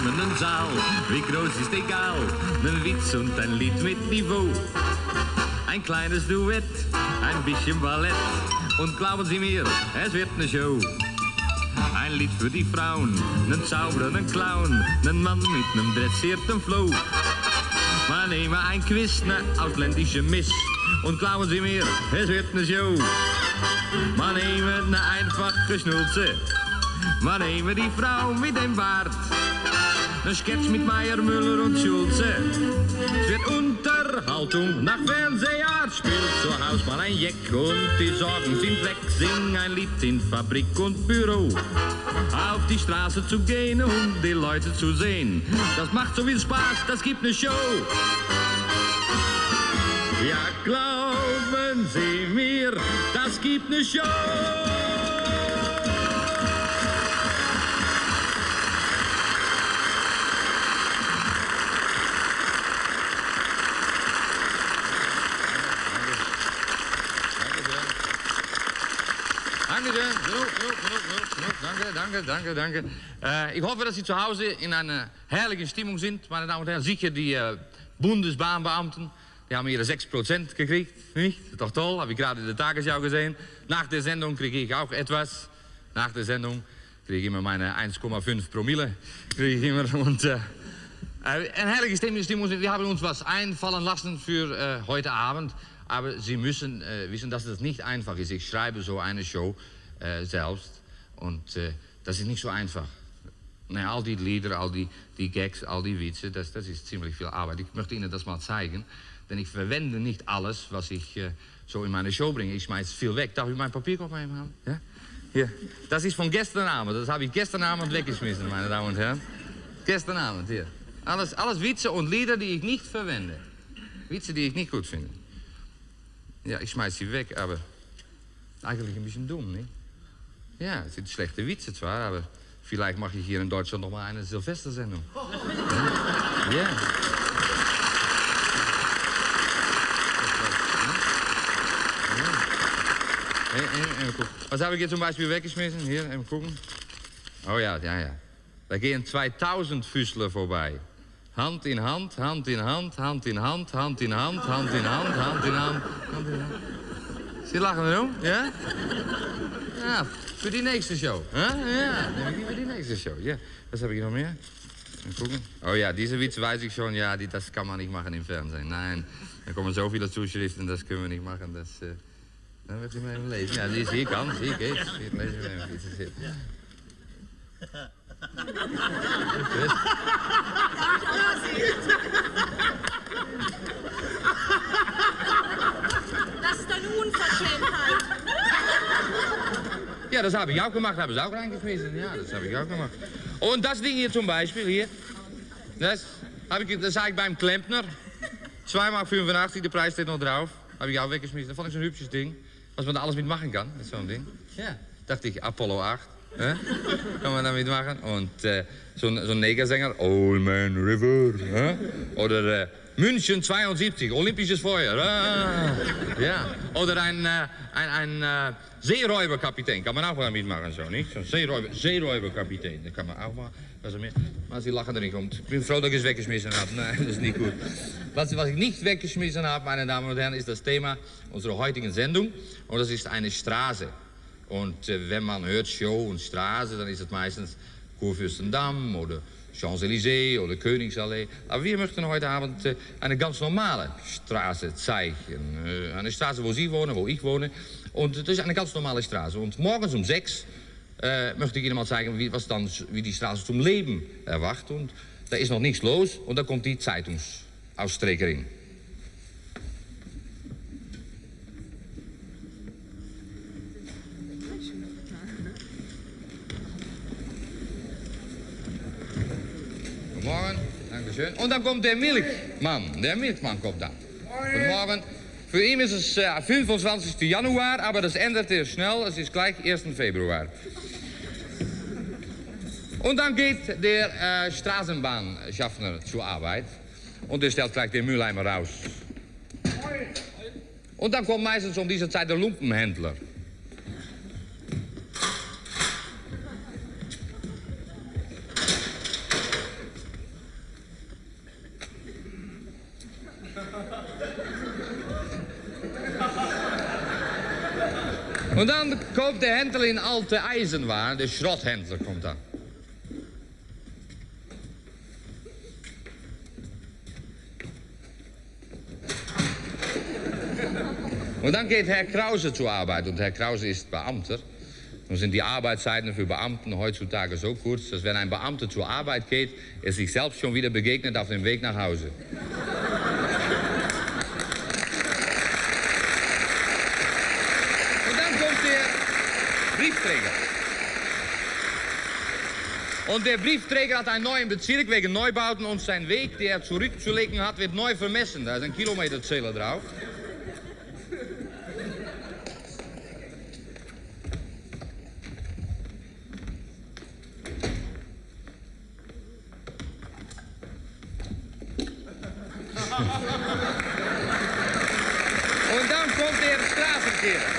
nehmen einen Saal, wie groß ist egal, ein Witz und ein Lied mit Niveau. Ein kleines Duett, ein bisschen Ballett und glauben Sie mir, es wird eine Show. Ein Lied für die Frauen, einen Zauberer, einen Clown, einen Mann mit einem dressierten Flow. Wir nehmen ein Quiz, eine ausländische Miss und glauben Sie mir, es wird eine Show. Wir nehmen eine einfache Schnulze, wir nehmen die Frau mit dem Bart. Ein Sketch mit Meier, Müller und Schulze. Es wird Unterhaltung nach Fernsehart. Spielt zu Haus mal ein Jeck und die Sorgen sind weg. Sing ein Lied in Fabrik und Büro. Auf die Straße zu gehen und die Leute zu sehen. Das macht so viel Spaß, das gibt eine Show. Ja, glauben Sie mir, das gibt eine Show. Danke. Ich hoffe, dass Sie zu Hause in einer herrlichen Stimmung sind, meine Damen und Herren. Sicher die Bundesbahnbeamten, die haben ihre 6% gekriegt, nicht? Doch toll, habe ich gerade in der Tagesschau gesehen. Nach der Sendung kriege ich auch etwas. Nach der Sendung kriege ich immer meine 1,5 Promille. Kriege ich immer. Und eine herrliche Stimmung. Wir haben uns was einfallen lassen für heute Abend. Aber Sie müssen wissen, dass das nicht einfach ist. Ich schreibe so eine Show selbst und das ist nicht so einfach. Naja, all die Lieder, all die Gags, all die Witze, das ist ziemlich viel Arbeit. Ich möchte Ihnen das mal zeigen, denn ich verwende nicht alles, was ich so in meine Show bringe. Ich schmeiß viel weg. Darf ich mein Papierkorb mal haben? Ja? Hier. Das ist von gestern Abend. Das habe ich gestern Abend weggeschmissen, meine Damen und Herren. Gestern Abend, hier. Alles Witze und Lieder, die ich nicht verwende. Witze, die ich nicht gut finde. Ja, ich schmeiß sie weg, aber eigentlich ein bisschen dumm, nicht? Ja, es sind schlechte Witze zwar, aber vielleicht mache ich hier in Deutschland noch mal eine Silvestersendung. Ja. Even gucken. Was habe ich hier zum Beispiel weggeschmissen? Hier, even gucken. Oh ja. Da gehen 2000 Füßler vorbei. Hand in Hand, Hand in Hand, Hand in Hand, Hand in Hand, Hand in Hand, Hand in Hand, Hand in Hand. Sie lachen erom, ja? Ja, für die nächste Show. Ja, neem ik voor die nächste Show. Ja, was heb ik nog meer? Even gucken. Oh ja, diese Witz weiß ich schon. Ja, das kann man nicht machen im Fernsehen. Nein, da kommen so viele Zuschriften, das können wir nicht machen. Das, dan wird u maar even lezen. Ja, hier kan, zie ik eens. Hier, lezen we even. Dit is het. Das ist eine Unverschämtheit. Ja, das habe ich auch gemacht, habe ich auch reingeschmissen. Ja, das habe ich auch gemacht. Und das Ding hier zum Beispiel, hier. Das sage ich beim Klempner. 2,85 Mark, der Preis steht noch drauf. Habe ich auch weggeschmissen. Das fand ich zo'n hübsches Ding. Was man da alles mit machen kann, mit zo'n Ding. Ja, dachte ich, Apollo 8. Kann man damit machen. Und zo'n Negersänger, Old Man River. Oder München 72, Olympisches Feuer. Ja. Oder ein Seeräuberkapitän, kann man auch mal mitmachen, so, nicht? Zo'n Seeräuberkapitän, dat kan man auch mal. Maar Sie lachen er nicht um. Ich bin froh, dass ich es weggeschmissen habe. Nein, das ist nicht gut. Was ich nicht weggeschmissen habe, meine Damen und Herren, ist das Thema unserer heutigen Sendung. Und das ist eine Straße. Und wenn man hört Show und Straße, dann ist es meistens Kurfürstendamm oder Champs-Élysées oder Königsallee. Aber wir möchten heute Abend eine ganz normale Straße zeigen. Eine Straße, wo Sie wohnen, wo ich wohne. Und das ist eine ganz normale Straße. Und morgens um 6 möchte ich Ihnen mal zeigen, wie die Straße zum Leben erwacht. Und da ist noch nichts los. Und da kommt die Zeitungsaustrekerin. Morgen, dankeschön. Und dann kommt der Milchmann. Der Milchmann kommt dann. Guten Morgen. Für ihn ist es 25. Januar, aber das ändert er schnell. Es ist gleich 1. Februar. Und dann geht der Straßenbahnschaffner zur Arbeit. Und er stellt gleich den Mülleimer raus. Und dann kommt meistens um diese Zeit der Lumpenhändler. Und dann kommt der Händler in alte Eisenwaren, der Schrotthändler kommt dann. Und dann geht Herr Krause zur Arbeit und Herr Krause ist Beamter. Nun sind die Arbeitszeiten für Beamten heutzutage so kurz, dass wenn ein Beamter zur Arbeit geht, er sich selbst schon wieder begegnet auf dem Weg nach Hause. Und dann kommt der Briefträger. Und der Briefträger hat einen neuen Bezirk wegen Neubauten und sein Weg, den er zurückzulegen hat, wird neu vermessen. Da ist ein Kilometerzähler drauf. Und dann kommt der Straßenkehrer.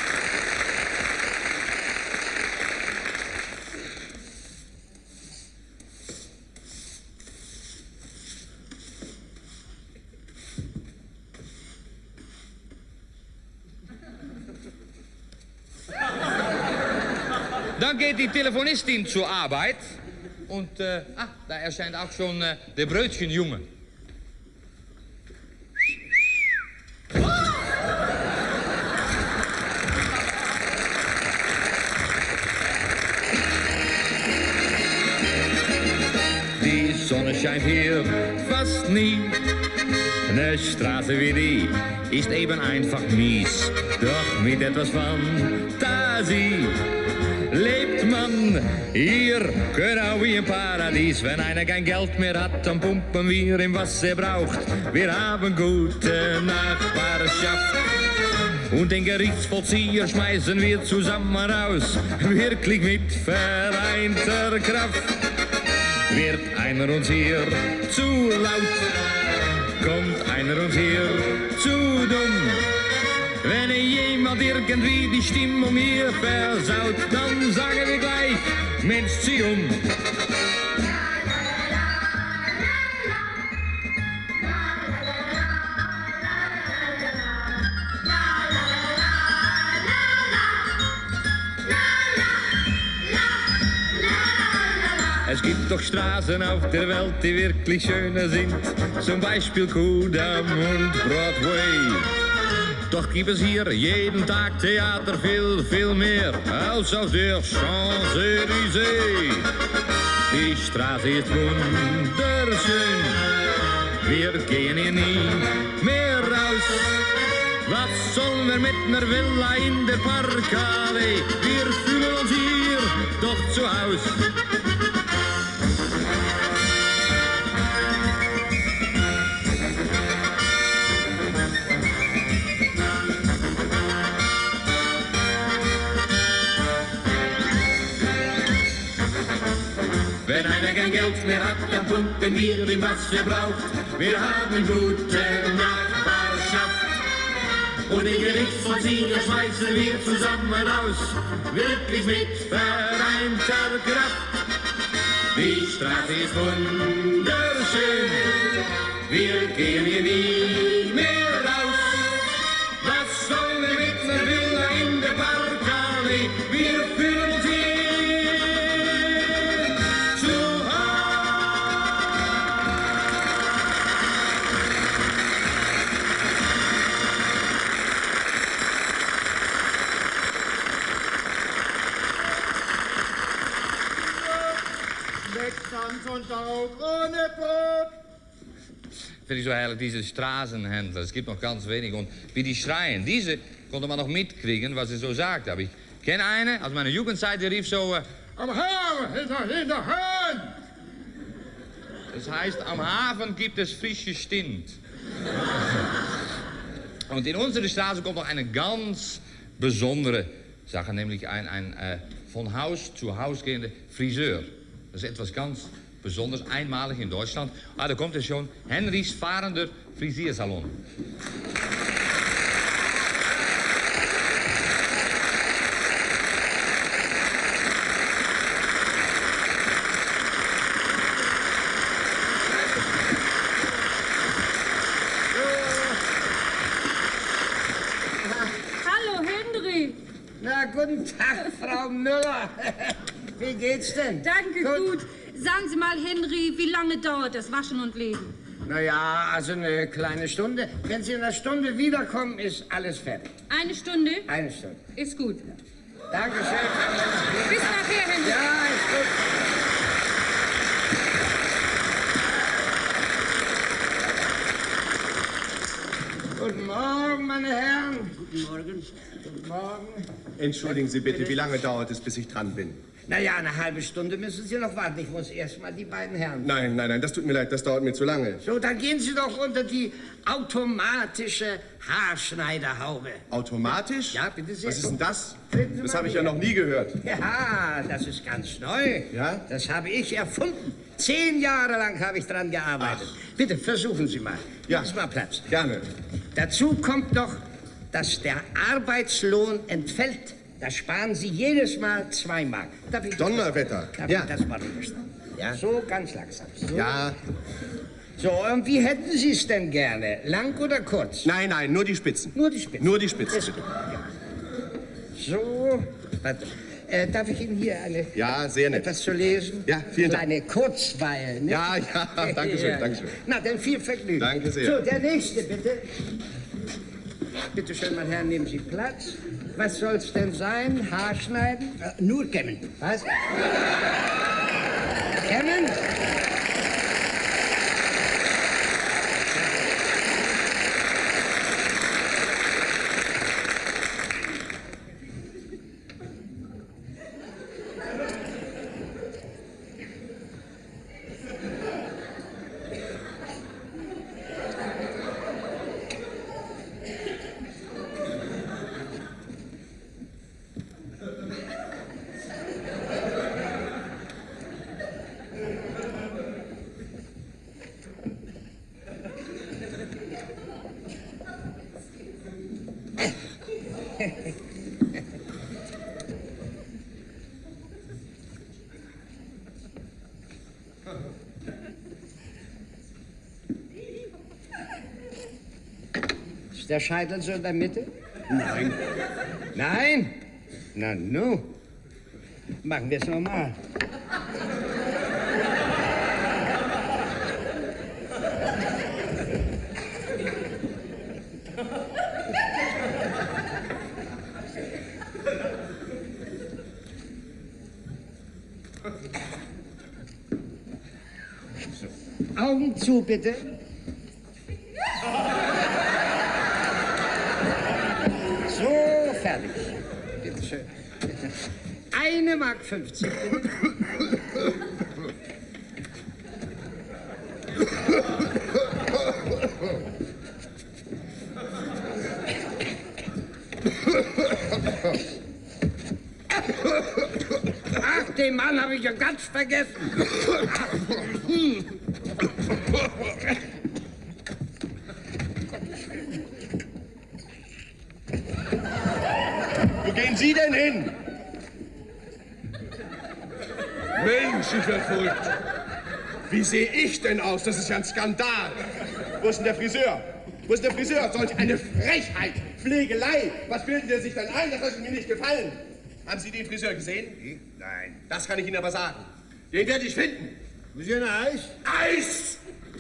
Dann geht die Telefonistin zur Arbeit und da erscheint auch schon der Brötchenjunge. Die Sonne scheint hier fast nie. Eine Straße wie die ist eben einfach mies. Doch mit etwas Fantasie lebt man hier genau wie im Paradies. Wenn einer kein Geld mehr hat, dann pumpen wir ihm, was er braucht. Wir haben gute Nachbarschaft. Und den Gerichtsvollzieher schmeißen wir zusammen raus. Wirklich mit vereinter Kraft. Wird einer uns hier zu laut, kommt einer uns hier zu dumm. Wenn jemand irgendwie die Stimmung hier versaut, dann sagen wir gleich, Mensch, zieh um. Es gibt doch Straßen auf der Welt, die wirklich schöner sind. Zum Beispiel Kudamm und Broadway. Doch gibt es hier jeden Tag Theater viel, viel mehr als auf der Champs-Élysées. Die Straße ist wunderschön, wir gehen hier nie mehr raus. Was sollen wir mit einer Villa in der Parkallee? Wir fühlen uns hier doch zu Haus. Wenn einer kein Geld mehr hat, dann pumpen wir ihm, was er braucht. Wir haben gute Nachbarschaft. Und den Gerichtsvollzieher schmeißen wir zusammen raus. Wirklich mit vereinter Kraft. Die Straße ist wunderschön. Wir gehen hier nie mehr raus. Was sollen wir mit einer Villa in der Parkallee? Wir fühlen uns hier. Finde ich so herrlich, diese Straßenhändler. Es gibt noch ganz wenig. Und wie die schreien, diese konnte man noch mitkriegen, was sie so sagt. Aber ich kenne eine, aus meiner Jugendzeit, die rief so... am Hafen ist noch in der Hand. Das heißt, am Hafen gibt es frische Stint. Und in unsere Straße kommt noch eine ganz besondere Sache, nämlich ein von Haus zu Haus gehende Friseur. Das ist etwas ganz Besonders, einmalig in Deutschland. Ah, da kommt er schon. Henrys fahrender Frisiersalon. Hallo, Henry. Na, Guten Tag, Frau Müller. Wie geht's denn? Danke, gut. Sagen Sie mal, Henry, wie lange dauert das Waschen und Legen? Naja, also eine kleine Stunde. Wenn Sie in einer Stunde wiederkommen, ist alles fertig. Eine Stunde? Eine Stunde. Ist gut. Dankeschön. Bis nachher, Henry. Ja, ist gut. Guten Morgen, meine Herren. Guten Morgen. Guten Morgen. Entschuldigen Sie bitte, wie lange dauert es, bis ich dran bin? Naja, eine halbe Stunde müssen Sie noch warten. Ich muss erst mal die beiden Herren. Nein, das tut mir leid, das dauert mir zu lange. So, dann gehen Sie doch unter die automatische Haarschneiderhaube. Automatisch? Ja, bitte sehr. Was ist denn das? Treten Sie Das mal habe ich ja her. noch nie gehört. Ja, das ist ganz neu. Ja? Das habe ich erfunden. 10 Jahre lang habe ich dran gearbeitet. Bitte, versuchen Sie mal. Ja. Nehmen Sie mal Platz. Gerne. Dazu kommt noch, dass der Arbeitslohn entfällt. Da sparen Sie jedes Mal 2 Mark. Darf ich Donnerwetter. Darf Ja. ich das mal unterstellen? Ja. So, ganz langsam. So. Ja. So, und wie hätten Sie es denn gerne? Lang oder kurz? Nein, nur die Spitzen. Nur die Spitze. Nur die Spitzen. Ist gut. Ja. So, warte. Darf ich Ihnen hier Ja, sehr nett. etwas zu lesen? Ja, vielen Dank. Eine Kurzweil, ne? Ja, danke schön, danke schön. Na, dann viel Vergnügen. Danke sehr. So, der nächste, bitte. Bitte schön, mein Herr, nehmen Sie Platz. Was soll's denn sein? Haarschneiden? Nur kämmen. Was? Kämmen? Ist der Scheitel so in der Mitte? Nein. Nein? Na nu. Machen wir es nochmal. Augen zu, bitte. So, fertig. Bitte schön. 1,50 Mark, bitte. Ach, den Mann habe ich ja ganz vergessen. Wo gehen Sie denn hin? Mensch, ich werde verrückt. Wie sehe ich denn aus? Das ist ja ein Skandal. Wo ist denn der Friseur? Wo ist der Friseur? Solch eine Frechheit, Pflegelei. Was bilden Sie sich denn ein? Das hat mir nicht gefallen. Haben Sie den Friseur gesehen? Nein. Das kann ich Ihnen aber sagen. Den werde ich finden. Muss ich ein Eis? Eis!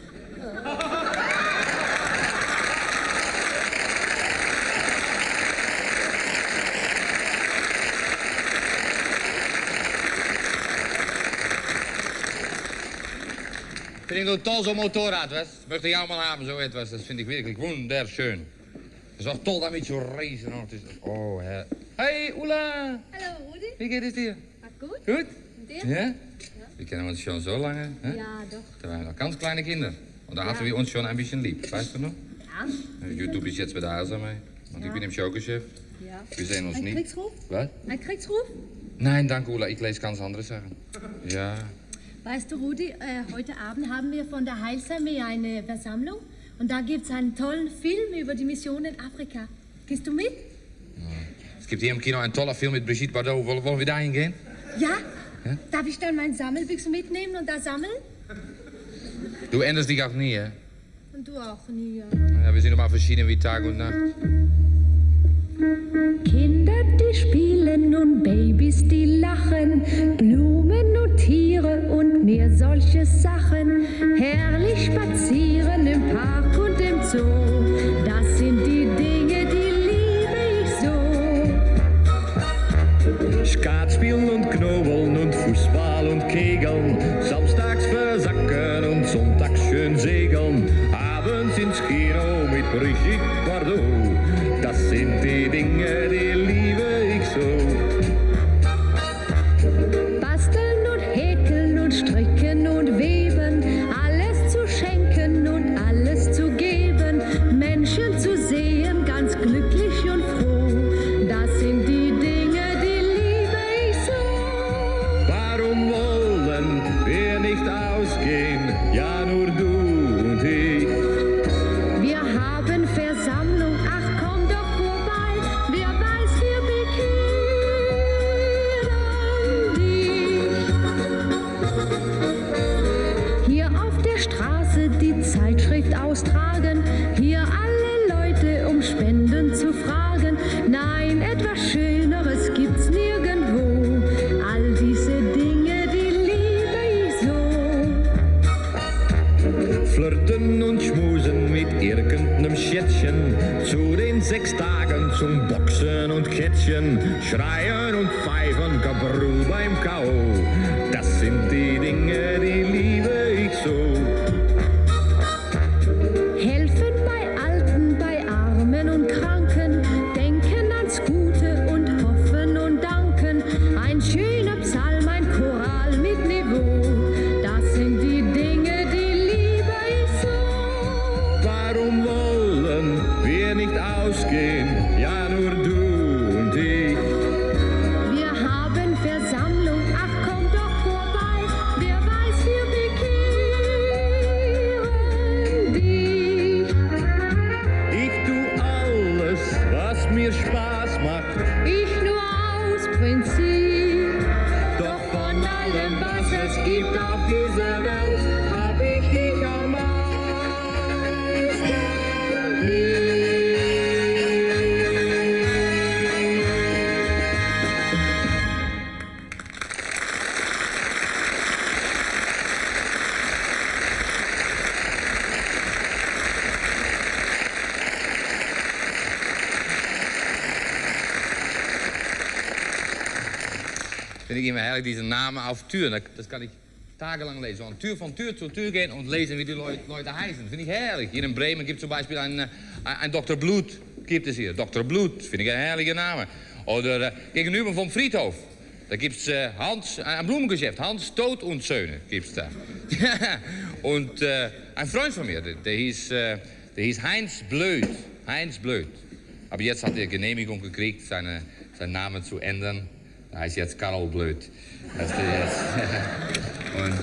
Vind ik een toll zo'n motorrad, was. Möchte ich auch mal haben, so etwas. Das finde ich wirklich wunderschön. Das ist auch toll, damit zu racen. Oh, Herr. Hey, Ulla. Hallo, Rudi. Wie geht es dir? Gut. Gut? Und dir? Ja? Wir kennen uns schon so lange. Hè? Ja, doch. Da waren noch ganz kleine Kinder. Und da hatten wir uns schon ein bisschen lieb, weißt du noch? Ja. Du bist jetzt bei der Elsa mee. Want ik ben im Showgeschäft. Ja. Wir sehen uns Ein nie. Kriegsruf? Was? Ein Kriegsruf? Nein, danke, Ulla. Ich lese ganz andere Sachen. Ja. Weißt du, Rudi, heute Abend haben wir von der Heilsarmee eine Versammlung und da gibt es einen tollen Film über die Mission in Afrika. Gehst du mit? Es gibt hier im Kino einen toller Film mit Brigitte Bardot. Wollen wir da hingehen? Ja? Ja? Darf ich dann meine Sammelbüchse mitnehmen und da sammeln? Du änderst dich auch nie, hè? Und du auch nie, ja. Ja, wir sind doch mal verschieden wie Tag und Nacht. Kinder, die spielen und Babys, die lachen, Blumen und Tiere und mehr solche Sachen. Herrlich spazieren im Park und im Zoo, das sind die Dinge, die liebe ich so. Skaatspielen und Knobeln und Fußball und Kegeln, samstags versacken und sonntags schön segeln, abends ins Kino mit Brigitte Bardot, das sind die Dinge, die liebe ich so. Basteln und häkeln und stricken und weben, alles zu schenken und alles zu geben, Menschen zu sehen, ganz glücklich und froh, das sind die Dinge, die liebe ich so. Warum wollen wir nicht ausgehen, ja nur du und ich? Wir haben Versammlung, ach komm doch vorbei, wer weiß, wir bekehren dich. Hier auf der Straße die Zeitschrift austragen, hier alle Leute um Spenden zu fragen. Nein, etwas Schöneres gibt's nirgendwo, all diese Dinge, die liebe ich so. Flirten und schmusen mit irgendeinem Schätzchen, zu den 6 Tagen zum Boxen und Kettchen, schreien und pfeifen, Kabru beim K.O., das sind die Dinge, die liebe ich so. Helfen bei Alten, bei Armen und Kranken, denken ans Gute und hoffen und danken. Ein schöner Psalm, ein Choral mit Niveau, das sind die Dinge, die liebe ich so. Warum wollen wir nicht ausgehen, ja nur du und ich? Wir haben Versammlung, ach komm doch vorbei, wer weiß, wir bekehren dich. Ich tu alles, was mir Spaß macht, Ich nur aus Prinzip, doch von allem, was es gibt auf dieser Welt, hab ich dich am meisten lieb. Finde ich immer herrlich, diese Namen auf Türen. Das kann ich tagelang lesen. Von Tür zu Tür gehen und lesen, wie die Leute heißen. Finde ich herrlich. Hier in Bremen gibt es zum Beispiel ein Dr. Blut. Gibt es hier. Dr. Blut. Finde ich ein herrlicher Name. Oder gegenüber vom Friedhof. Da gibt es ein Blumengeschäft. Hans Tod und Söhne gibt es da. Und ein Freund von mir, der hieß Heinz Blöd. Heinz Blöd. Aber jetzt hat er Genehmigung gekriegt, seinen Namen zu ändern. Er heißt jetzt Karl Blöd. Das ist er jetzt. Und,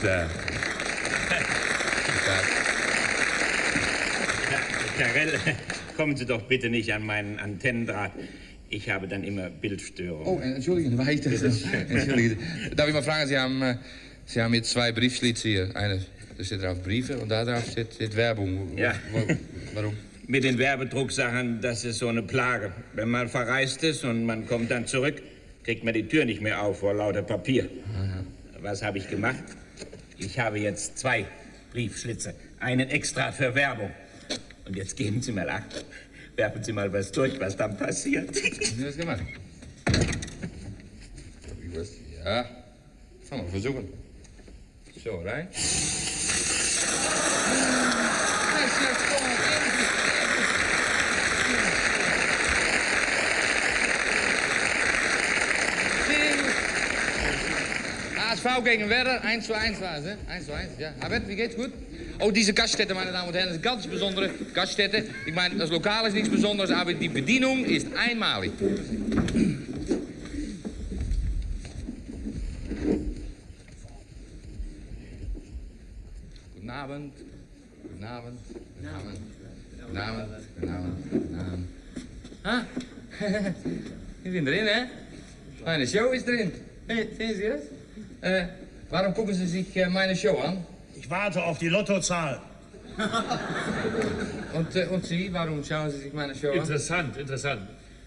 Karel, kommen Sie doch bitte nicht an meinen Antennendraht. Ich habe dann immer Bildstörungen. Oh, entschuldigen, weiter. Entschuldigen. Darf ich mal fragen, Sie haben hier 2 Briefschlitz hier. Eine, da steht drauf Briefe und da drauf steht Werbung. Ja. Warum? Mit den Werbedrucksachen, das ist so eine Plage. Wenn man verreist ist und man kommt dann zurück, kriegt man die Tür nicht mehr auf vor lauter Papier. Aha. Was habe ich gemacht? Ich habe jetzt 2 Briefschlitze. Einen extra für Werbung. Und jetzt geben Sie mal Acht. Werfen Sie mal was durch, was dann passiert. Haben Sie das gemacht? Ja. Kann man versuchen. So, rein. HSV gegen Werder, 1:1 war es, ne? 1:1, ja. Herbert, wie geht's? Gut? Oh, diese Gaststätte, meine Damen und Herren, ist eine ganz besondere Gaststätte. Ich meine, das Lokal ist nichts Besonderes, aber die Bedienung ist einmalig. Guten Abend. Guten Abend. Guten Abend. Guten Abend. Guten Abend. Guten Abend. Ah, ich bin drin, hè? Meine Show ist drin. Hey, sehen Sie das? Warum gucken Sie sich meine Show an? Ich warte auf die Lottozahl. Und Sie, warum schauen Sie sich meine Show an? Interessant, interessant.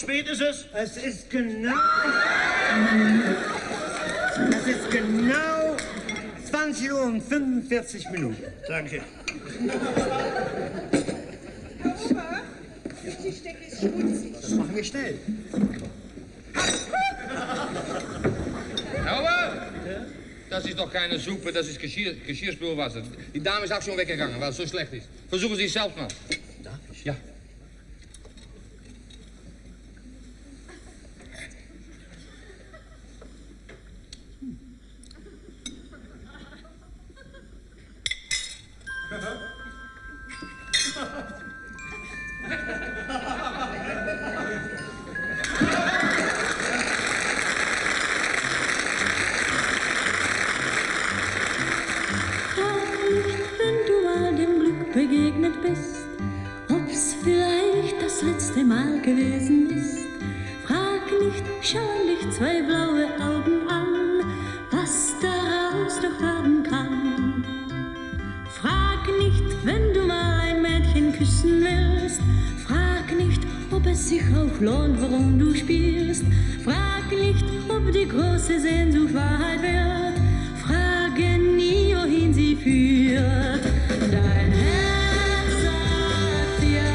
spät ist es? Es ist genau... Es ist genau 20 Uhr und 45 Minuten. Danke. Die Stecke ist schmutzig. Das machen wir schnell. Aber das ist doch keine Suppe, das ist Geschirrspülwasser. Die Dame ist auch schon weggegangen, weil es so schlecht ist. Versuchen Sie es selbst mal. Darf ich? Ja. Begegnet bist, ob's vielleicht das letzte Mal gewesen ist. Frag nicht, schau nicht zwei blaue Augen an, was daraus doch werden kann. Frag nicht, wenn du mal ein Mädchen küssen willst. Frag nicht, ob es sich auch lohnt, warum du spielst. Frag nicht, ob die große Sehnsucht Wahrheit wird. Frage nie, wohin sie führt. Dein Herz sagt ja,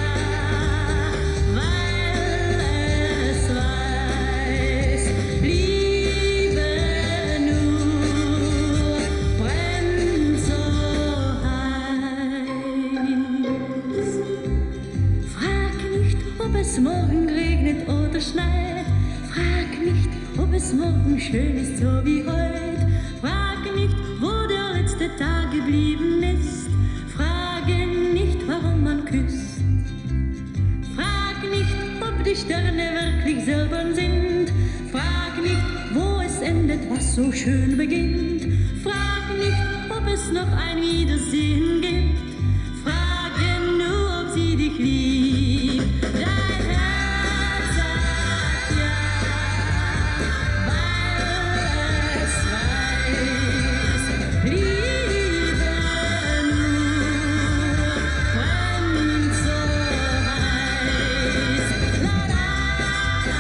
weil es weiß, Liebe nur brennt so heiß. Frag nicht, ob es morgen regnet oder schneit. Frag nicht, ob es morgen schön ist, so wie heute. Frag nicht, wo der letzte Tag geblieben ist. Frage nicht, warum man küsst. Frag nicht, ob die Sterne wirklich silbern sind. Frag nicht, wo es endet, was so schön beginnt. Frag nicht, ob es noch ein Wiedersehen gibt. Frage nur, ob sie dich liebt. Dein Herz sagt ja, weil es weiß, Liebe nur brennt so heiß. La la la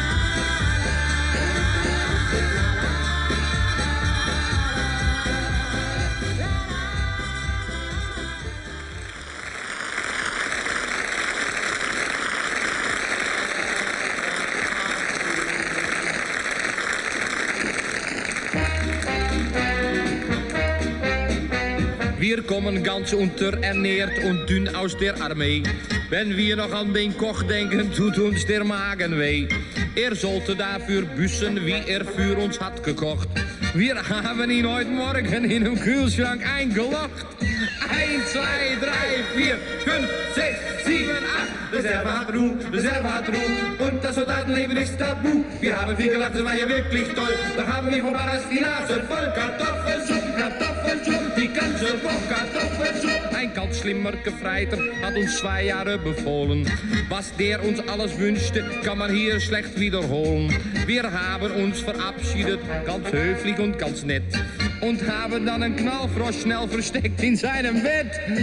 Wir kommen ganz unterernährt und dünn aus der Armee. Wenn wir noch an den Koch denken, tut uns der Magen weh. Sollte dafür büssen, wie für uns hat gekocht. Wir haben ihn heute Morgen in dem Kühlschrank eingelocht. 1, 2, 3, 4, 5, 6, 7, 8. Reserve hat Ruhe, Reserve hat Ruhe. Und das Soldatenleben ist tabu. Wir haben viel gelacht, das war ja wirklich toll. Da haben wir von Barras die Nase voll. Kartoffelsuppe, Kartoffelsuppe, die ganze Woche Kartoffelsuppe. Ein ganz schlimmer Gefreiter hat uns 2 Jahre befohlen. Was der uns alles wünschte, kann man hier schlecht wiederholen. Wir haben uns verabschiedet, ganz höflich und ganz nett. Und haben dann einen Knallfrosch schnell versteckt in seinem Bett. 1, 2,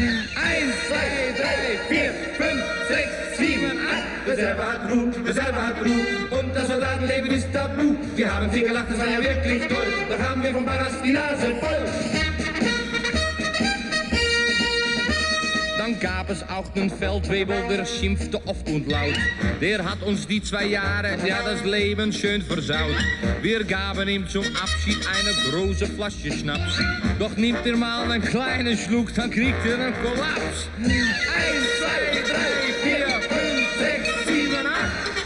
3, 4, 5, 6, 7, 8. Reserve hat Ruhe, Reserve hat Ruhe. Und das Soldatenleben ist tabu. Wir haben viel gelacht, das war ja wirklich toll. Da haben wir von Barras die Nase voll. Dann gab es auch den Feldwebel, der schimpfte oft und laut. Der hat uns die 2 Jahre, ja das Leben schön versaut. Wir gaben ihm zum Abschied eine große Flasche Schnaps. Doch nimmt er mal einen kleinen Schluck, dann kriegt er einen Kollaps. 1, 2, 3, 4, 5, 6, 7, 8.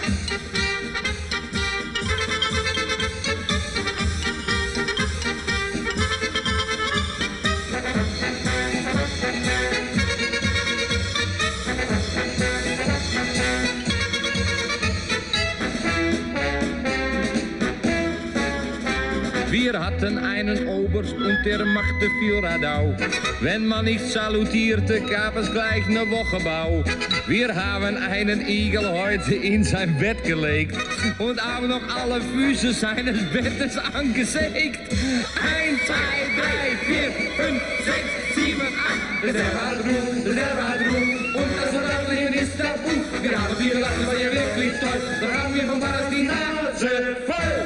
Wir hatten einen Oberst und der machte viel Radau. Wenn man nicht salutierte, gab es gleich eine Woche Wir haben einen Igel heute in sein Bett gelegt und haben noch alle Füße seines Bettes angesägt. 1, 2, 3, 4, 5, 6, 7, 8. Reserve hat Ruhe, Reserve hat Ruhe. Und das Soldatenleben ist ist das gut. Wir haben viele Sachen, weil ihr wirklich toll. Dann haben wir vom Ballast die Nase voll.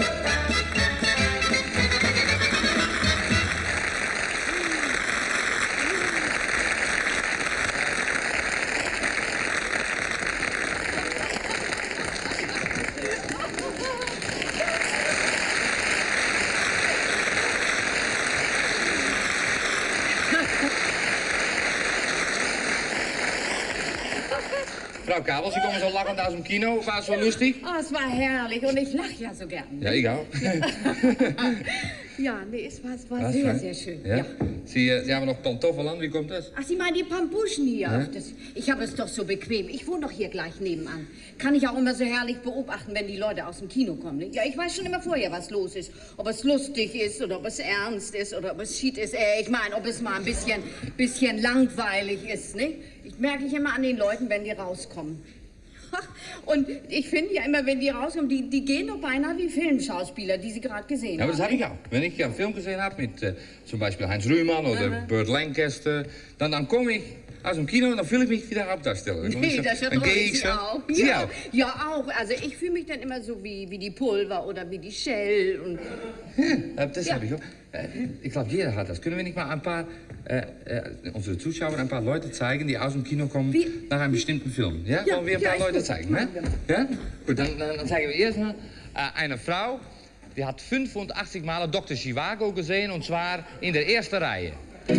Frau Kabel, Sie kommen so lachend aus dem Kino. War es so lustig? Oh, es war herrlich und ich lache ja so gern. Ja, ich auch. Ja, nee, es war sehr, sehr schön. Ja? Ja. Sie haben noch Pantoffel an, wie kommt das? Ach, Sie meinen die Pampuschen hier? Ja. Ach, ich habe es doch so bequem. Ich wohne doch hier gleich nebenan. Kann ich auch immer so herrlich beobachten, wenn die Leute aus dem Kino kommen. Ne? Ja, ich weiß schon immer vorher, was los ist. Ob es lustig ist oder ob es ernst ist oder ob es schied ist. Ich meine, ob es mal ein bisschen langweilig ist. Ne? Ich merke ich immer an den Leuten, wenn die rauskommen. Und ich finde ja immer, wenn die rauskommen, die gehen doch beinahe wie Filmschauspieler, die Sie gerade gesehen haben. Ja, aber das habe ich auch. Wenn ich einen Film gesehen habe mit zum Beispiel Heinz Rühmann oder Burt Lancaster, dann komme ich aus dem Kino und dann fühle ich mich wieder Hauptdarsteller. Nee, das ist ja ich auch. Sie auch? Ja, auch. Also ich fühle mich dann immer so wie die Pulver oder wie die Shell. Und Ja, das habe ich auch. Ich glaube, jeder hat das. Können wir nicht mal ein paar, unsere Zuschauer, ein paar Leute zeigen, die aus dem Kino kommen nach einem bestimmten Film? Ja? Wollen wir ein paar Leute zeigen? Ne? Ja? Gut, dann zeigen wir erst mal eine Frau, die hat 85 Mal Dr. Zhivago gesehen, und zwar in der ersten Reihe.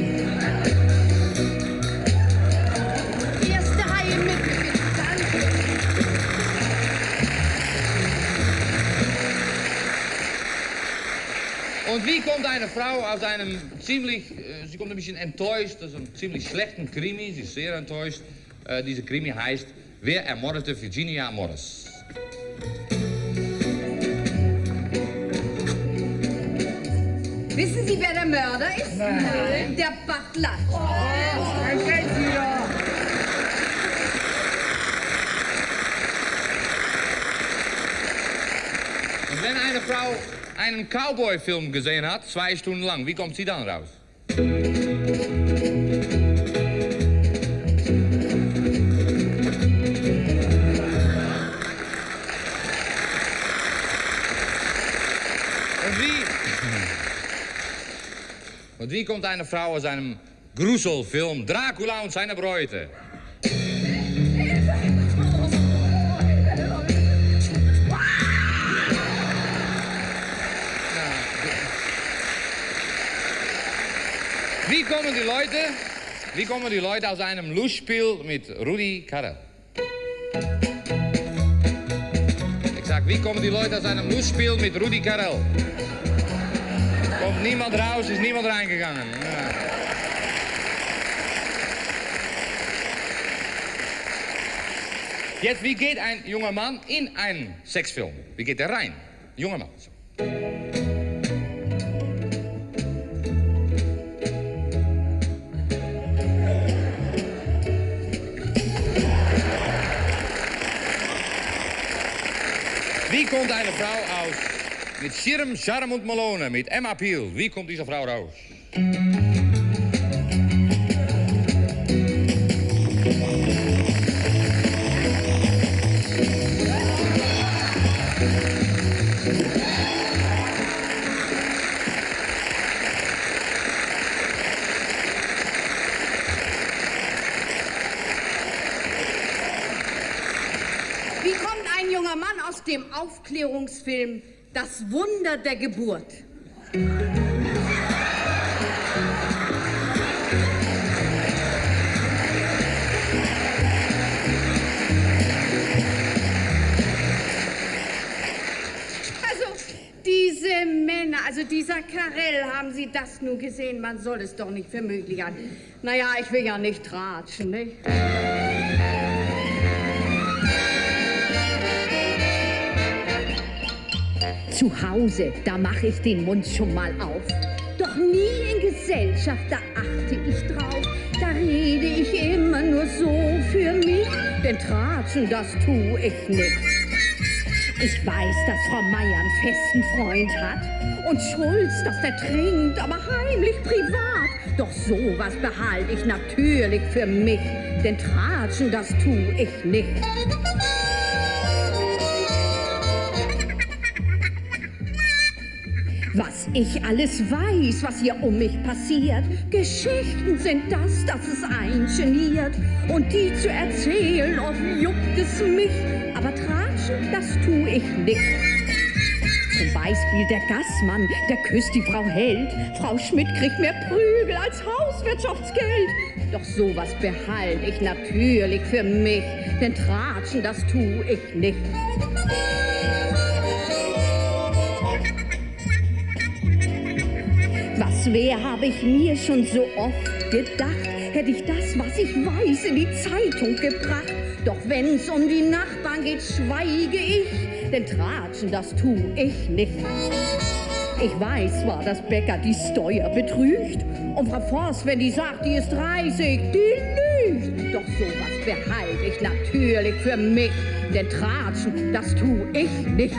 Erste Reihe mit, bitte. Danke. Und wie kommt eine Frau aus einem ziemlich, sie kommt ein bisschen enttäuscht, aus einem ziemlich schlechten Krimi, sie ist sehr enttäuscht. Diese Krimi heißt Wer ermordete Virginia Morris? Wissen Sie, wer der Mörder ist? Nein. Der Butler. Dann kennt Sie doch. Und wenn eine Frau einen Cowboy-Film gesehen hat, 2 Stunden lang, wie kommt sie dann raus? Und wie kommt eine Frau aus einem Gruselfilm Dracula und seine Bräute? Wie kommen die Leute aus einem Lustspiel mit Rudi Carrell? Ich sag, wie kommen die Leute aus einem Lustspiel mit Rudi Carrell? Kommt niemand raus, ist niemand reingegangen. Ja. Jetzt, wie geht ein junger Mann in einen Sexfilm? Wie geht er rein? Junger Mann. So. Wie kommt eine Frau aus mit Schirm, Charme und Malone, mit Emma Peel? Wie kommt diese Frau raus? Wie kommt ein junger Mann aus dem Aufklärungsfilm Das Wunder der Geburt? Also, diese Männer, also dieser Carrell, haben Sie das nur gesehen? Man soll es doch nicht für möglich halten. Naja, ich will ja nicht tratschen, nicht? Zu Hause, da mache ich den Mund schon mal auf. Doch nie in Gesellschaft, da achte ich drauf. Da rede ich immer nur so für mich, denn tratschen, das tu ich nicht. Ich weiß, dass Frau Meier einen festen Freund hat und Schulz, dass der trinkt, aber heimlich privat. Doch sowas behalte ich natürlich für mich, denn Tratschen, das tu ich nicht. Was ich alles weiß, was hier um mich passiert, Geschichten sind das, das es eingeniert. Und die zu erzählen, oft juckt es mich, aber Tratschen, das tu ich nicht. Zum Beispiel der Gassmann, der küsst die Frau Held. Frau Schmidt kriegt mehr Prügel als Hauswirtschaftsgeld. Doch sowas behalte ich natürlich für mich, denn Tratschen, das tu ich nicht. Was wär, habe ich mir schon so oft gedacht, hätte ich das, was ich weiß, in die Zeitung gebracht. Doch wenn's um die Nachbarn geht, schweige ich, denn Tratschen, das tu ich nicht. Ich weiß zwar, dass Bäcker die Steuer betrügt, und Frau Forst, wenn die sagt, die ist 30, die lügt. Doch sowas behalte ich natürlich für mich, denn Tratschen, das tu ich nicht.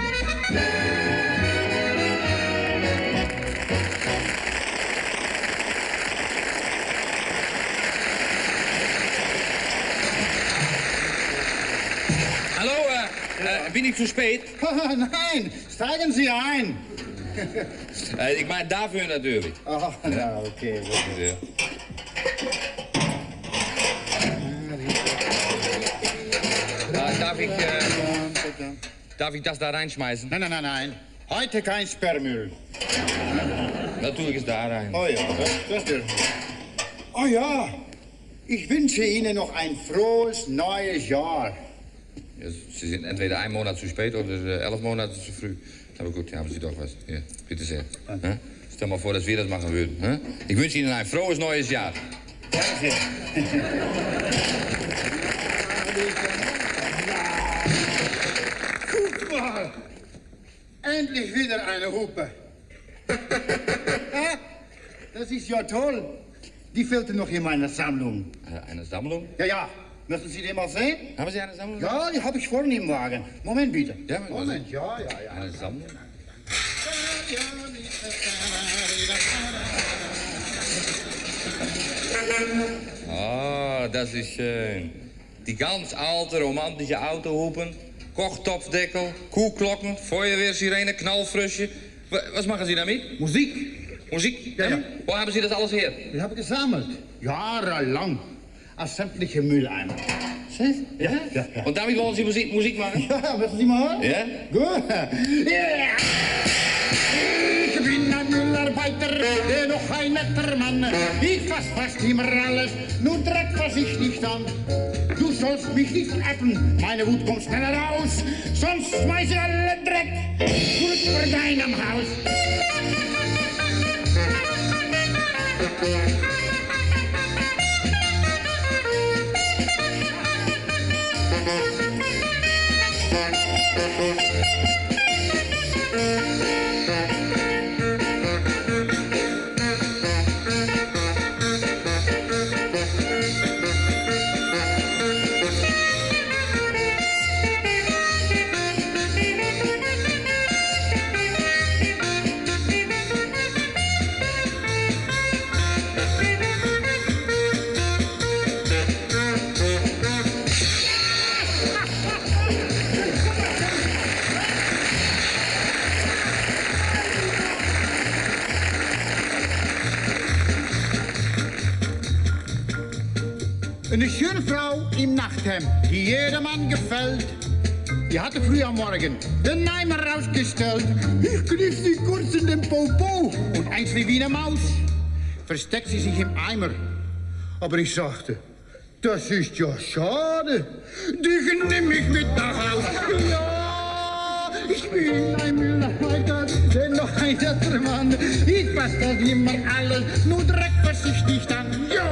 Bin ich zu spät? Nein, steigen Sie ein. Ich meine dafür natürlich. Oh, na, okay. Ja. Darf ich das da reinschmeißen? Nein. Heute kein Sperrmüll. Natürlich ist da rein. Oh ja, das dürfen wir. Oh ja, ich wünsche Ihnen noch ein frohes neues Jahr. Ja, Sie sind entweder 1 Monat zu spät oder 11 Monate zu früh. Aber gut, hier haben Sie doch was. Hier, bitte sehr. Stell mal vor, dass wir das machen würden. Ich wünsche Ihnen ein frohes neues Jahr. Danke. Guck mal, endlich wieder eine Hupe. Das ist ja toll. Die fehlte noch in meiner Sammlung. Eine Sammlung? Ja. Möchten Sie den mal sehen? Haben Sie eine Sammlung? Ja, die habe ich vorne im Wagen. Moment bitte. Ja, Moment, ja. Eine Sammlung? Ah, das ist schön. Die ganz alte romantische Autohupen, Kochtopfdeckel, Kuhglocken, Feuerwehrsirene, Knallfrösche. Was machen Sie damit? Musik. Musik? Ja. Wo haben Sie das alles her? Die habe ich gesammelt. Jahrelang. Aus sämtliche Mülleimer. Ja. Und damit wollen Sie Musik machen? Ja, möchten Sie mal hören? Ja? Gut. Yeah. Ich bin ein Müllarbeiter, der noch ein netter Mann. Ich fass fast immer alles, nur Dreck fass ich nicht an. Du sollst mich nicht äppen, meine Wut kommt schneller raus. Sonst schmeiß ich alle Dreck kurz vor deinem Haus. Eine schöne Frau im Nachthemd, die jedermann gefällt. Die hatte früh am Morgen den Eimer rausgestellt. Ich griff sie kurz in den Popo und einschlief wie eine Maus. Versteckt sie sich im Eimer. Aber ich sagte, das ist ja schade. Dich nimm ich mit nach Haus. Ja, ich bin ein Müllarbeiter, dennoch ein netter Mann. Ich fass das immer alles, nur Dreck fass ich nicht an. Ja.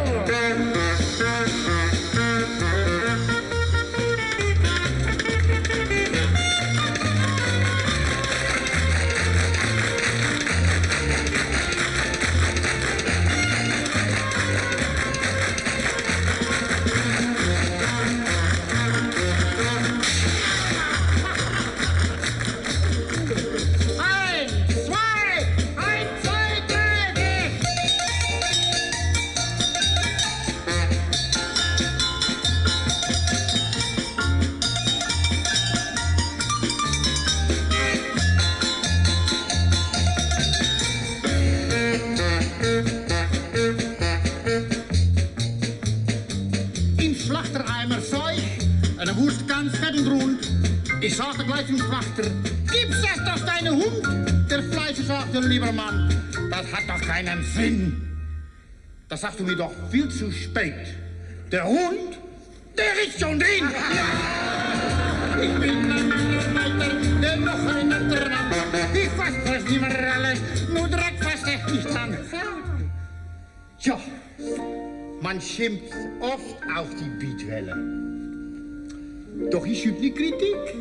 Im Schlachtereimer Zeug, eine Wurst ganz fett und rund. Ich sagte gleich zum Schlachter, gib's es doch deinen Hund. Der Fleischer sagte, lieber Mann, das hat doch keinen Sinn. Das sagst du mir doch viel zu spät. Der Hund, der ist schon drin. Ich bin ein Mann, der noch ein netter Mann. Ich fass fast nicht mehr alles, nur direkt fast echt nicht an. Tja, man schimpft oft auf die Beatwelle. Doch ich übe die Kritik.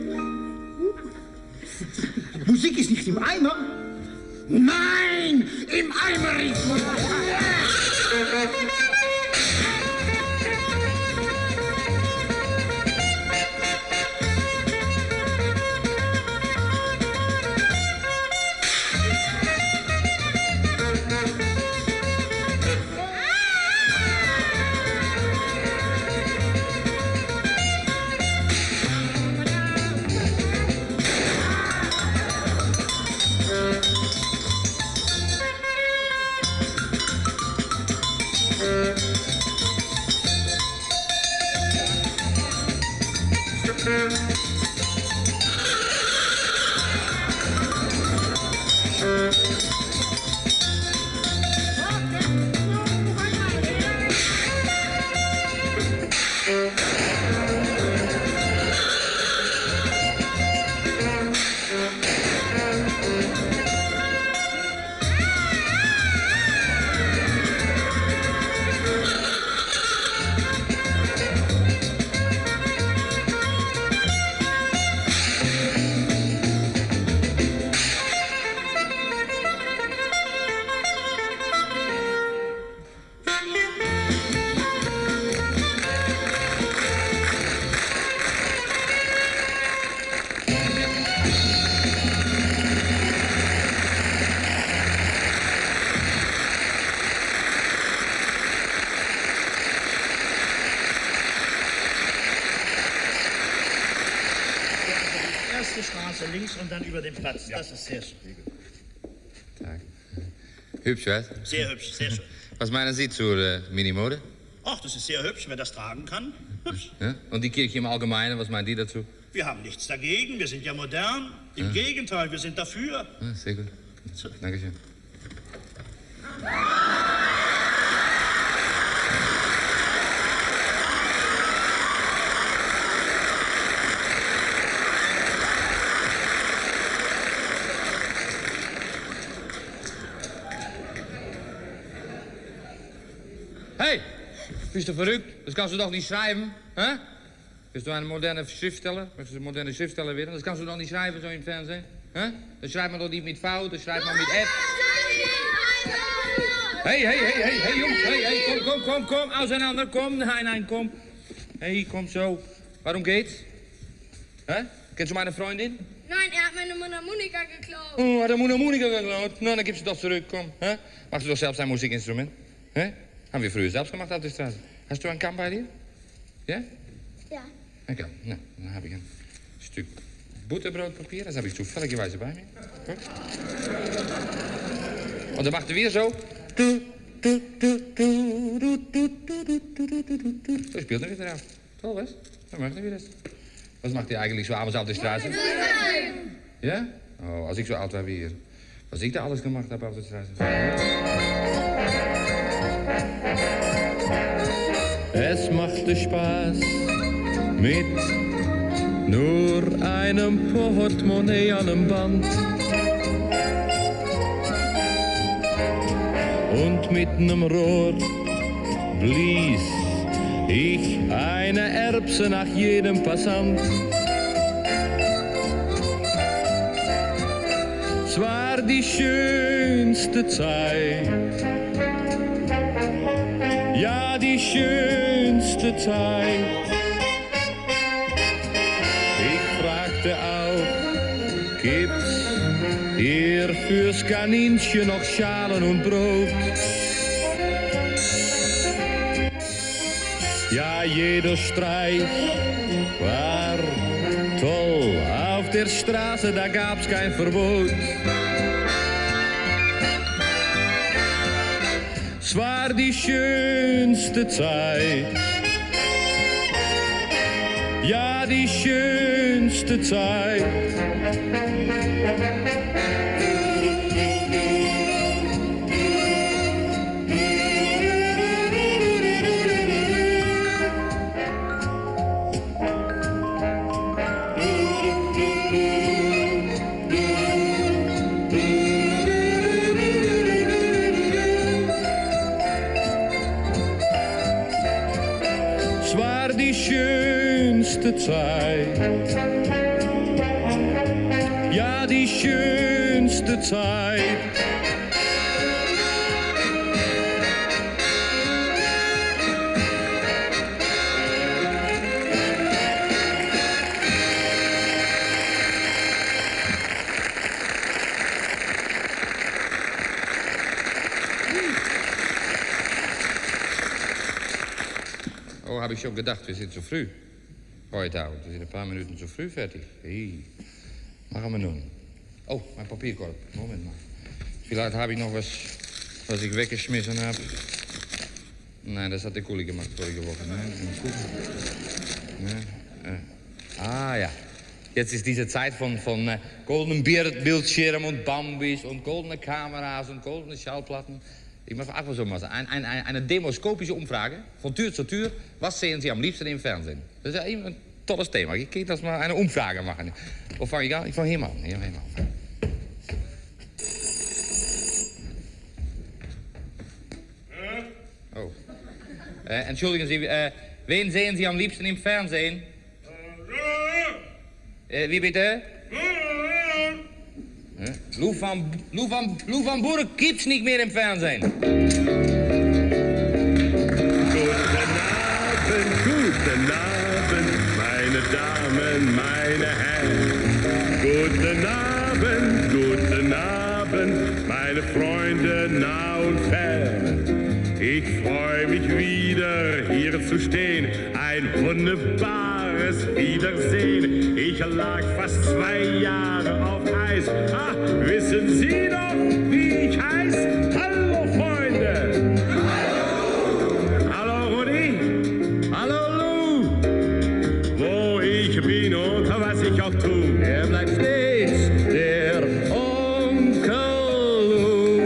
Musik ist nicht im Eimer. Nein, im Eimer ist Musik. Links und dann über den Platz. Ja. Das ist sehr schön. Tag. Hübsch, was? Sehr hübsch, sehr schön. Was meinen Sie zur Minimode? Ach, das ist sehr hübsch, wer das tragen kann. Hübsch. Ja? Und die Kirche im Allgemeinen, was meinen die dazu? Wir haben nichts dagegen, wir sind ja modern. Im Gegenteil, wir sind dafür. Ja, sehr gut. Dankeschön. Hey, bist du verrückt? Das kannst du doch nicht schreiben, hè? Bist du ein moderner Schriftsteller? Möchtest du ein moderner Schriftsteller werden? Das kannst du doch nicht schreiben, so im Fernsehen, hè? Das schreibt man doch nicht mit V, das schreibt man mit F. Hey, Jungs, hey, komm, auseinander, komm, nein, komm. Hey, komm so. Warum geht's? Hä? Kennst du meine Freundin? Nein, er hat meine Mundharmonika geklaut. Oh, hat er Mundharmonika geklaut? Na, dann gib sie doch zurück, komm. Hä? Machst du doch selbst ein Musikinstrument? Hä? Haben wir früher selbst gemacht auf der Straße. Hast du einen Kamm bei dir? Ja? Ja. Okay, na, dann habe ich ein Stück Butterbrotpapier. Das habe ich zufälligerweise bei mir. Gut. Und dann macht er wieder so. So spielt er wieder auf. Toll, was? Dann macht er wieder. Was macht er eigentlich so abends auf der Straße? Ja? Oh, als ich so alt war wie hier. Was ich da alles gemacht habe auf der Straße. Es machte Spaß mit nur einem Portemonnaie an einem Band. Und mit einem Rohr blies ich eine Erbse nach jedem Passant. Es war die schönste Zeit, ja, die schönste Zeit. Ich fragte auch, gibt's hier fürs Kaninchen noch Schalen und Brot? Ja, jeder Streich war toll. Auf der Straße, da gab's kein Verbot. Es war die schönste Zeit. Ja, die schönste Zeit. Es war die schönste Zeit. Ja, die schönste Zeit. Oh, habe ich schon gedacht, wir sind zu früh. Heute Abend, wir sind ein paar Minuten zu früh fertig. Hey. Machen wir nun. Oh, mein Papierkorb. Moment mal. Vielleicht habe ich noch was ich weggeschmissen habe. Nein, das hat der Kuli gemacht vorige Woche. Ja. Jetzt ist diese Zeit von goldenen Bildschirmen und Bambis und goldene Kameras und goldene Schallplatten. Ich mache einfach so mal eine demoskopische Umfrage von Tür zu Tür. Was sehen Sie am liebsten im Fernsehen? Das ist ja ein tolles Thema. Ich kann das mal eine Umfrage machen. Wo fange ich an? Ich fange hier mal an. Oh. Entschuldigen Sie, wen sehen Sie am liebsten im Fernsehen? Wie bitte? Lou van Burg gibt's nicht mehr im Fernsehen. Guten Abend, meine Damen, meine Herren. Guten Abend, meine Freunde nah und fern. Ich freue mich wieder hier zu stehen, ein wunderbares Wiedersehen. Ich lag fast 2 Jahre auf Eis. Ah, wissen Sie doch, wie ich heiß? Hallo, Freunde! Hallo, Rudi! Hallo, Lou! Wo ich bin und was ich auch tue, er bleibt stets der Onkel Lou.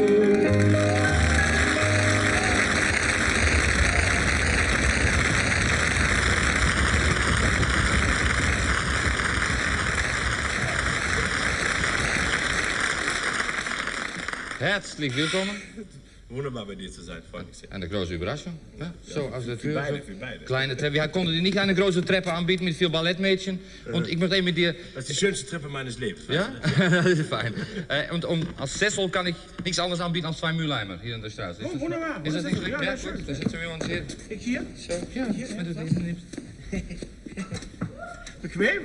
Herzlich willkommen. Wunderbar bei dir zu sein, freut mich sehr. Eine große Überraschung. Ja? So, als de Tür. Für beide. Kleine Treppe. Wir konnten dir nicht eine große Treppe anbieten mit viel Ballettmädchen. Und ich möchte mit dir. Das ist die schönste Treppe meines Lebens. Ja? Das ist fein. Und als Sessel kann ich nichts anderes anbieten als 2 Mülleimer hier in der Straße. Oh, wunderbar. Ist das nicht schlecht? Ja, Ja, gut. Dann setzen wir uns hier. Ich hier? So, ja, hier, wenn du das nimmst. Bequem.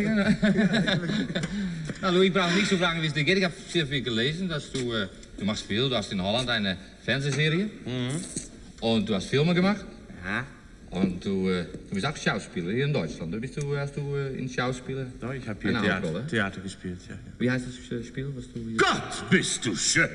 Nou, Louis, ich brauche nicht zu fragen, wie es dir geht. Ich habe sehr viel gelesen, dass du machst viel. Du hast in Holland eine Fernsehserie. Und du hast Filme gemacht. Ja. Und du bist auch Schauspieler hier in Deutschland. Hast du in Schauspieler? Ja, ich habe hier Theater gespielt, ja. Wie heißt das Spiel, was du hier... Gott, bist du schön!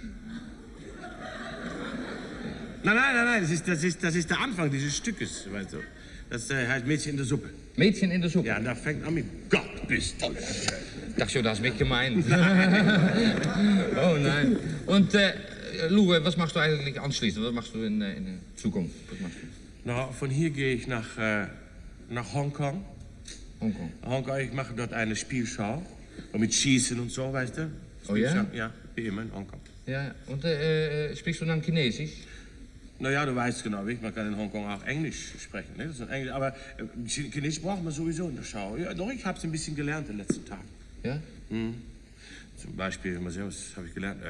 Nein, das ist der Anfang dieses Stückes, weißt du. Das heißt Mädchen in der Suppe. Mädchen in der Suppe? Ja, und da fängt an mit Gott, bist du schön. Ich dachte schon, das ist mit gemeint. Oh nein. Und Lou, was machst du eigentlich anschließend? Was machst du in der Zukunft? Was machst du? Na, von hier gehe ich nach Hongkong. Hongkong, ich mache dort eine Spielschau. Mit Schießen und so, weißt du? Oh ja? Ja, wie immer in Hongkong. Ja, und sprichst du dann Chinesisch? Naja, du weißt genau, man kann in Hongkong auch Englisch sprechen. Ne? Das ist Englisch, aber Chinesisch braucht man sowieso in der Schau. Ja, doch, ich habe es ein bisschen gelernt in den letzten Tagen. Ja? Zum Beispiel, mal sehen, was habe ich gelernt?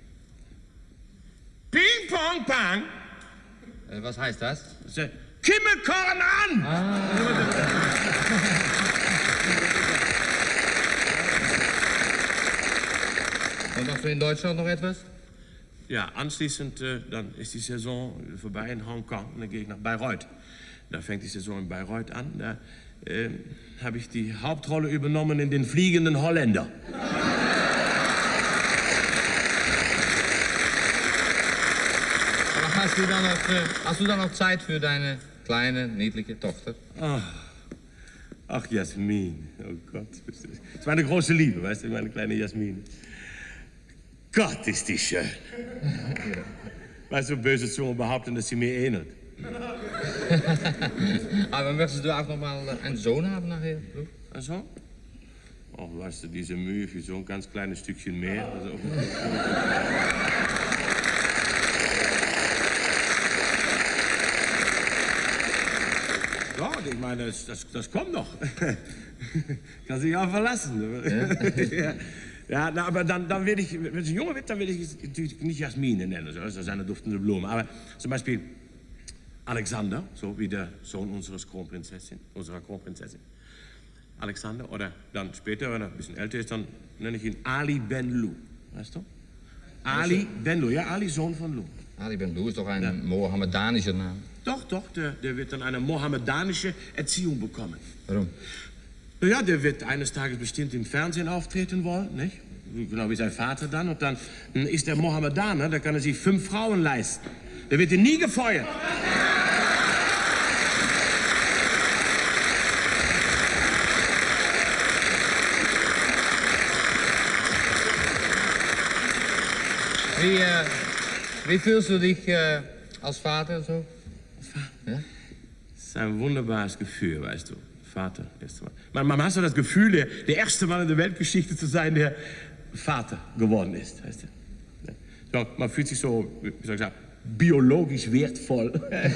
Ping, Pong, Pang. Was heißt das? Kimmelkorn an! Und machst du in Deutschland noch etwas? Ja, anschließend dann ist die Saison vorbei in Hongkong und dann gehe ich nach Bayreuth. Da fängt die Saison in Bayreuth an. Da habe ich die Hauptrolle übernommen in Den fliegenden Holländer. Was heißt hast du dann noch Zeit für deine kleine, niedliche Tochter? Ach, Jasmin. Oh Gott. Das war eine große Liebe, weißt du, meine kleine Jasmin. Gott, ist die schön. Weißt du, böse Zungen behaupten, dass sie mir ähnelt. Aber möchtest du auch noch mal einen Sohn haben nachher? Ein Sohn? Oh, weißt du, diese Mühe für so ein ganz kleines Stückchen mehr. Also. Ja, ich meine, das kommt noch. Kann sich auch verlassen. Ja. Ja, na, aber dann werde ich, wenn es ein Junge wird, dann werde ich natürlich nicht Jasmine nennen. So. Das ist eine duftende Blume. Aber zum Beispiel Alexander, so wie der Sohn unserer Kronprinzessin. Alexander, oder dann später, wenn er ein bisschen älter ist, dann nenne ich ihn Ali Ben Lou. Weißt du? Ali Ben Lou, ja, Ali, Sohn von Lou. Ali Ben Lou ist doch ein mohammedanischer Naam. Doch, der wird dann eine mohammedanische Erziehung bekommen. Warum? Ja, der wird eines Tages bestimmt im Fernsehen auftreten wollen, nicht? Genau wie sein Vater dann. Und dann ist der Mohammedaner, da kann er sich 5 Frauen leisten. Der wird nie gefeuert. Wie fühlst du dich als Vater so? Ja? Das ist ein wunderbares Gefühl, weißt du. Vater, erste Mal. Man hat so das Gefühl, der erste Mann in der Weltgeschichte zu sein, der Vater geworden ist, weißt du. So, man fühlt sich so, wie soll ich sagen, biologisch wertvoll.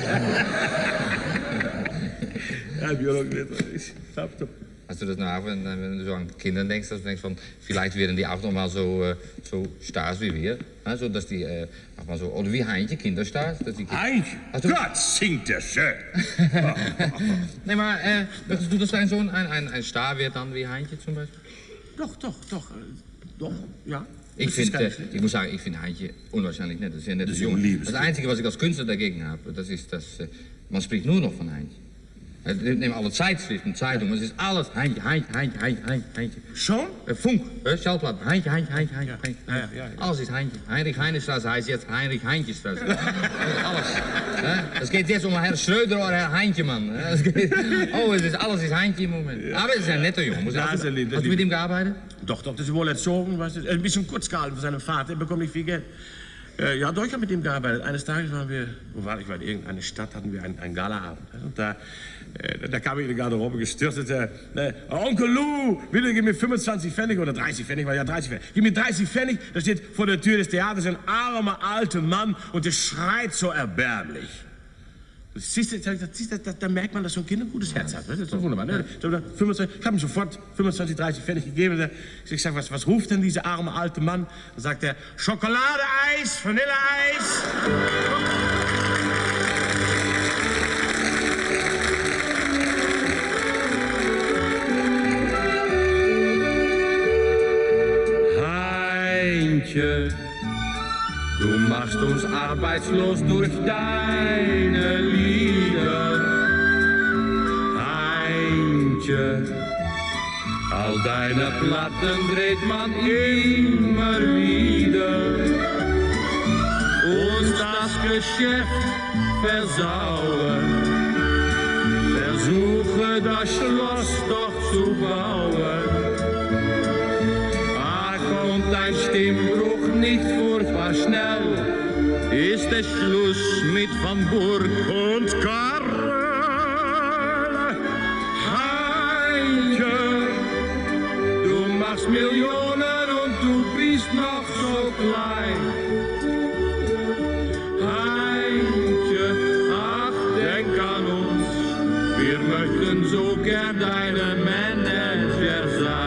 Ja, biologisch wertvoll. Hast du das nou auch, wenn du so an Kinder denkst, dass du denkst von, vielleicht werden die auch noch mal so Stars wie wir? Ja, so, dass die auch mal so, oder wie Heintje, Kinderstars? Heintje? Gott, singt der schön. Nee, maar möchtest du, dass dein Sohn ein Star wird dann wie Heintje zum Beispiel? Doch, ja. Ich muss sagen, ich finde Heintje unwahrscheinlich nett. Das ist ja net als Junge. Das Einzige, was ich als Künstler dagegen habe, das ist, dass man spricht nur noch von Heintje. Neem alle Zeitschriften, Zeitungen, es ist alles Heintje. Schon? Funk, Schallplatten, Heintje. Ja. Alles ist Heintje. Heinrich Heinestraße heißt jetzt Heinrich Heintjestraße. Alles. Es geht jetzt um Herr Schröder oder Herr Heintjemann. Es ist alles ist Heintje im Moment. Ja. Aber es ist ein netter Junge. Hast du mit ihm gearbeitet? Doch, das ist wohl erzogen. Ein bisschen kurz gehalten von seinem Vater. Er bekommt nicht viel Geld. Ja, doch, ich habe mit ihm gearbeitet. Eines Tages waren wir, in irgendeiner Stadt hatten wir einen Galaabend. Und da kam ich in die Garderobe gestürzt. Onkel Lou, bitte gib mir 25 Pfennig oder 30 Pfennig, war ja 30 Pfennig. Gib mir 30 Pfennig, da steht vor der Tür des Theaters ein armer alter Mann und der schreit so erbärmlich. Siehst du, da merkt man, dass so ein Kind ein gutes Herz hat. Das ist doch wunderbar. Ne? Ich habe ihm sofort 25, 30 Pfennig gegeben. Ich sage, was ruft denn dieser arme alte Mann? Dann sagt er, Schokoladeeis, Vanilleeis. Heintje, du machst uns arbeitslos durch deine Lieder. Heintje, all deine Platten dreht man immer wieder. Uns das Geschäft versauen, versuche das Schloss doch zu bauen. Kommt ein Stimmbruch nicht furchtbar schnell, ist es Schluss mit Van Burg und Karl. Heintje, du machst Millionen und du bist noch so klein. Heintje, ach, denk an uns, wir möchten so gern deine Manager sein.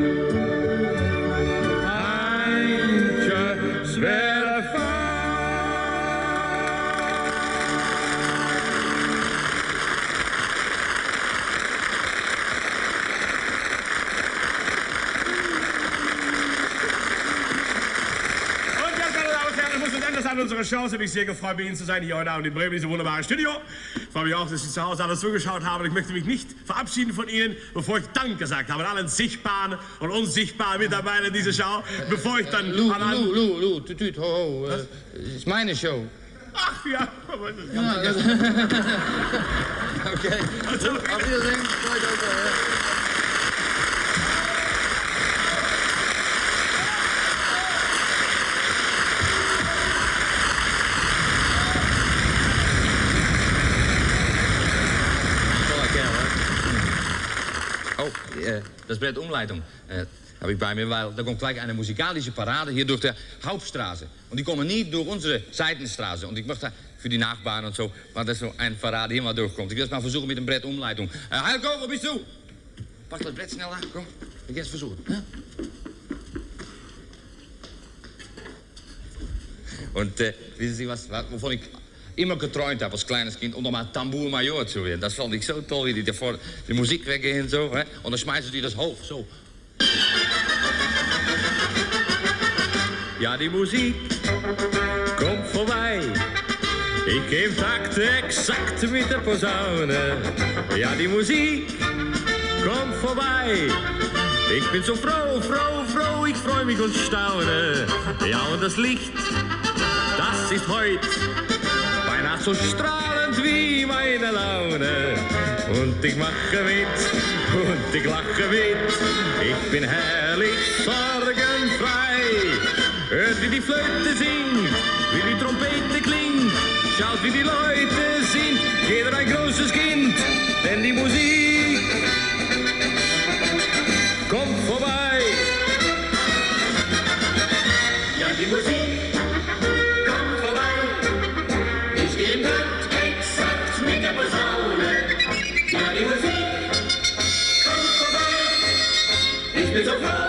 Unsere Chance, bin ich sehr gefreut, bei Ihnen zu sein, hier heute Abend in Bremen, dieses wunderbare Studio. Ich freue mich auch, dass Sie zu Hause alles zugeschaut haben. Ich möchte mich nicht verabschieden von Ihnen, bevor ich Dank gesagt habe an allen sichtbaren und unsichtbaren Mitarbeitern in dieser Show. Bevor ich dann Lou, ist meine Show. Ach ja, aber das Ja, okay. Auf Wiedersehen. Das ist Brett Umleitung. Habe ich bei mir, weil da kommt gleich eine musikalische Parade hier durch die Hauptstraße. Und die kommen nicht durch unsere Seitenstraße. Und ich möchte für die Nachbarn und so, weil das so eine Parade hier mal durchkommt. Ich will es mal versuchen mit dem Brett Umleitung. Heilko, wo bist du? Pak das Brett schneller, komm. Ich ga es versuchen. Ja? Und wissen Sie was, wovon ich immer geträumt habe als kleines Kind, om nog maar Tambour Major zu werden. Das fand ich so toll, wie die davor die Musik weggehen und so. Hè? Und dann schmeißen die das hoch, so. Ja, die Musik kommt vorbei. Ich gehe im Takt exakt mit der Posaune. Ja, die Musik kommt vorbei. Ich bin so froh, froh, froh, ich freue mich und staune. Ja, und das Licht, das ist heute beinahe so strahlend wie meine Laune. Und ich mache mit und ich lache mit. Ich bin herrlich sorgenfrei. Hört wie die Flöte singt, wie die Trompete klingt. Schaut wie die Leute sind, jeder ein großes Kind. Denn die Musik kommt vorbei. Ja, die Musik kommt vorbei. Ich gehe im Takt exakt mit der Posaune. Ja, die Musik kommt vorbei. Ich bin so froh.